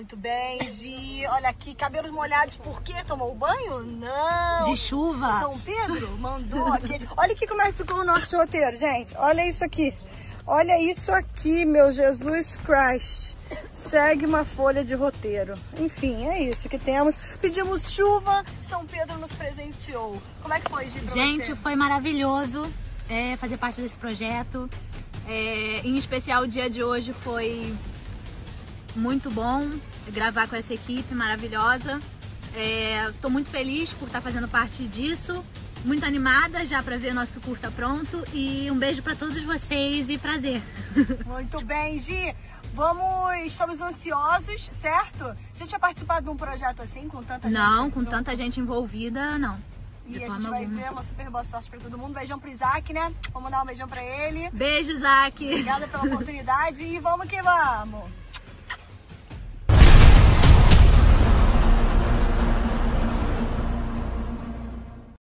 Muito bem, Gi. Olha aqui, cabelos molhados por quê? Tomou banho? Não. De chuva. São Pedro mandou aquele... Olha aqui como é que ficou o nosso roteiro, gente. Olha isso aqui. Olha isso aqui, meu Jesus Christ. Segue uma folha de roteiro. Enfim, é isso que temos. Pedimos chuva, São Pedro nos presenteou. Como é que foi, Gi, pra Gente, você? foi maravilhoso fazer parte desse projeto. Em especial, o dia de hoje foi muito bom gravar com essa equipe maravilhosa. Tô muito feliz por estar fazendo parte disso. Muito animada já para ver nosso curta pronto. E um beijo para todos vocês e prazer. Muito bem, Gi. Estamos ansiosos, certo? Você tinha participado de um projeto assim, com tanta gente? Não, com tanta gente envolvida, não. E a gente vai dizer uma super boa sorte pra todo mundo. Beijão pro Isaac, né? Vamos dar um beijão pra ele. Beijo, Isaac. Obrigada pela oportunidade e vamos que vamos.